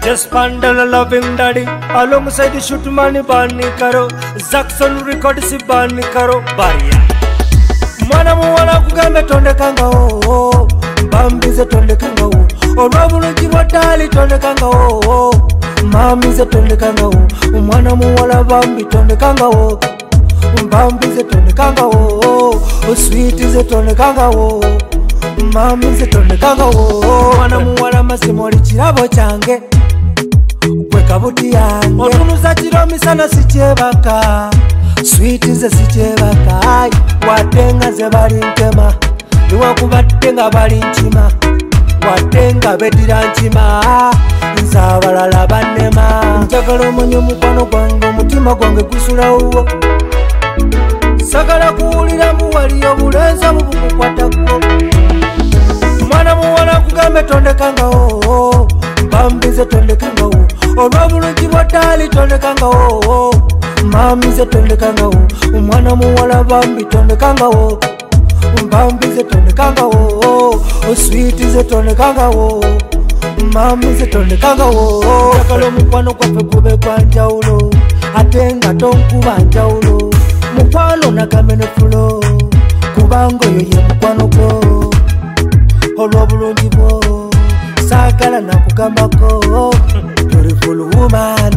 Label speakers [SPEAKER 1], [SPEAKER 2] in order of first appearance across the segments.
[SPEAKER 1] Just Pandala loving daddy alongside the shoot money bani karo Jackson record si bani karo Baria Mwana muwala kugambe tonde kanga o Bambize tonde kanga o Orwabulu jibotali tonde kanga o Mamize tonde kanga o Mwana muwala bambi tonde kanga o Bambize tonde kanga o Sweetize tonde kanga o Mamize tonde kanga o Mwana muwala masimoli chirabo change Kabuti yange otunuza chiromi sana sichebaka Sweetize sichebaka Watenga ze bali ntema Niwa kubatenga bali nchima Watenga bedira nchima Nzabalala banema Njagala omonye mukwano gwange omutima gwange gusula uwo Sagala kuwulira muwali obulenza bubukukwatako Mwana muwala kugambe tondekanga o Bambize tondekanga o Olwabulungi bwatali tondekanga o Mamize tondekanga o Mwana muwala bambi tondekanga o Bambize tondekanga o Sweetize tondekanga o Mamize tondekanga o Njagala omukwano gwaffe gube gwa njawulo ate nga tonkuba njawulo Mukwano nagambe ne fulo kubanga oyo ye mukwano gwo olw'obulungi bwo saagala nakugambako beautiful woman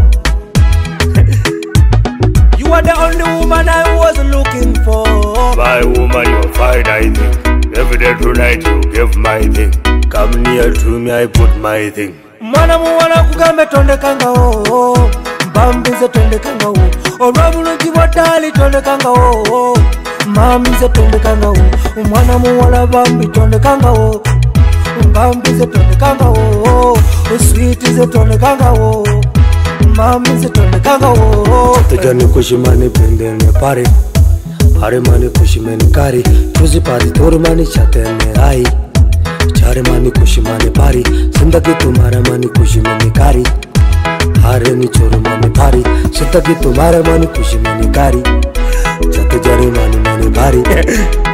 [SPEAKER 1] You are the only woman I was looking for
[SPEAKER 2] My woman, you're fine, I think Every day tonight you give my thing Come near to me, I put my thing
[SPEAKER 1] Mwana muwala kugambe tondekanga o Bambize tondekanga o Olw'obulungi bwatali tondekanga o Mamize tondekanga o Mwana muwala bambi tondekanga o Bambize tondekanga o Sweetize tondekanga o Mamize tondekanga o
[SPEAKER 2] Tujani kushimani pendene pare Hare mani kushimani kari Tuzi pari tori mani chatene ai Chare mani kushimani pari Sindagi tumhara mani kushimani kari Hare ni choro mani pari Sindagi tumhara mani kushimani kari Chate jare mani mani pari